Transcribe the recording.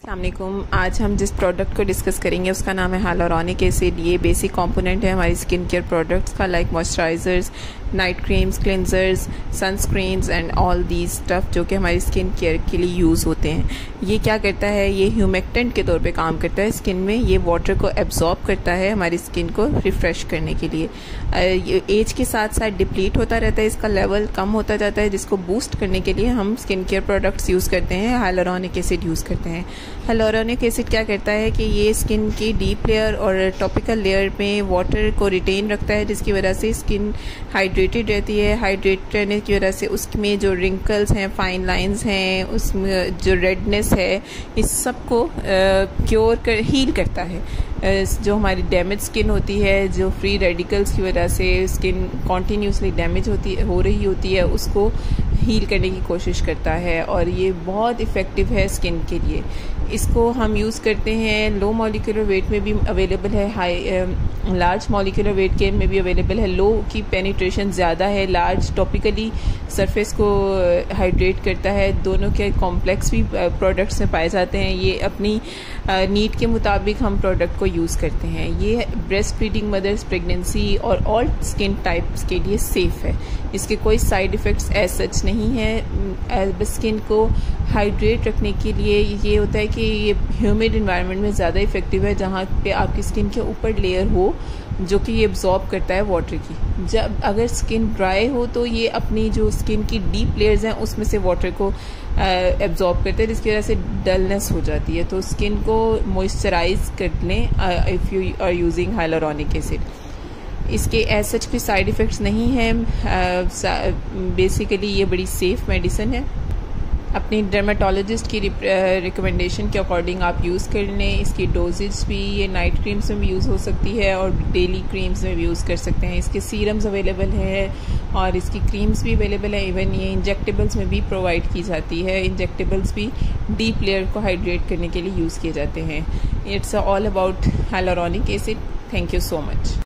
अस्सलामुअलैकुम। आज हम जिस प्रोडक्ट को डिस्कस करेंगे उसका नाम है हाइलुरोनिक एसिड। ये बेसिक कंपोनेंट है हमारी स्किन केयर प्रोडक्ट्स का, like moisturisers, night creams, cleansers, sunscreens and all these stuff जो कि हमारी स्किन केयर के लिए यूज़ होते हैं। ये क्या करता है, ये ह्यूमेक्टेंट के तौर पे काम करता है स्किन में। ये वाटर को एब्जॉर्ब करता है हमारी स्किन को रिफ्रेश करने के लिए। एज के साथ साथ डिप्लीट होता रहता है, इसका लेवल कम होता जाता है, जिसको बूस्ट करने के लिए हम स्किन केयर प्रोडक्ट्स यूज़ करते हैं, हाइलुरोनिक एसिड यूज़ करते हैं। हाइलुरोनिक एसिड क्या करता है कि ये स्किन की डीप लेयर और टॉपिकल लेयर में वाटर को रिटेन रखता है, जिसकी वजह से स्किन हाइड्रेटेड रहती है। हाइड्रेट रहने की वजह से उसमें जो रिंकल्स हैं, फाइन लाइंस हैं, उसमें जो रेडनेस है, इस सब को हील करता है। जो हमारी डैमेज स्किन होती है, जो फ्री रेडिकल्स की वजह से स्किन कॉन्टीन्यूसली डैमेज हो रही होती है, उसको हील करने की कोशिश करता है और ये बहुत इफ़ेक्टिव है स्किन के लिए। इसको हम यूज़ करते हैं लो मॉलिक्यूलर वेट में भी अवेलेबल है, लार्ज मॉलिक्यूलर वेट के में भी अवेलेबल है। लो की पेनिट्रेशन ज़्यादा है, लार्ज टॉपिकली सरफेस को हाइड्रेट करता है। दोनों के कॉम्प्लेक्स भी प्रोडक्ट्स में पाए जाते हैं। ये अपनी नीड के मुताबिक हम प्रोडक्ट को यूज़ करते हैं। ये ब्रेस्ट फीडिंग मदर्स, प्रेगनेंसी और ऑल स्किन टाइप्स के लिए सेफ़ है। इसके कोई साइड इफ़ेक्ट्स एज सच नहीं है। स्किन को हाइड्रेट रखने के लिए ये होता है कि ये ह्यूमिड इन्वायरमेंट में ज़्यादा इफेक्टिव है, जहाँ पे आपकी स्किन के ऊपर लेयर हो जो कि ये एब्जॉर्ब करता है वाटर की। जब अगर स्किन ड्राई हो तो ये अपनी जो स्किन की डीप लेयर्स हैं उसमें से वाटर को एब्जॉर्ब करते हैं, जिसकी वजह से डलनेस हो जाती है। तो स्किन को मॉइस्चराइज कर लें if you are using hyaluronic acid. इसके एज सच कोई साइड इफ़ेक्ट्स नहीं हैं। बेसिकली ये बड़ी सेफ़ मेडिसिन है। अपनी डर्माटोलॉजिस्ट की रिकमेंडेशन के अकॉर्डिंग आप यूज़ कर लें। इसकी डोजेज भी ये नाइट क्रीम्स में भी यूज़ हो सकती है और डेली क्रीम्स में भी यूज़ कर सकते हैं। इसके सीरम्स अवेलेबल हैं और इसकी क्रीम्स भी अवेलेबल है। इवन ये इंजेक्टेबल्स में भी प्रोवाइड की जाती है। इंजेक्टेबल्स भी डीप लेयर को हाइड्रेट करने के लिए यूज़ किए जाते हैं। It's all about hyaluronic acid. Thank you so much.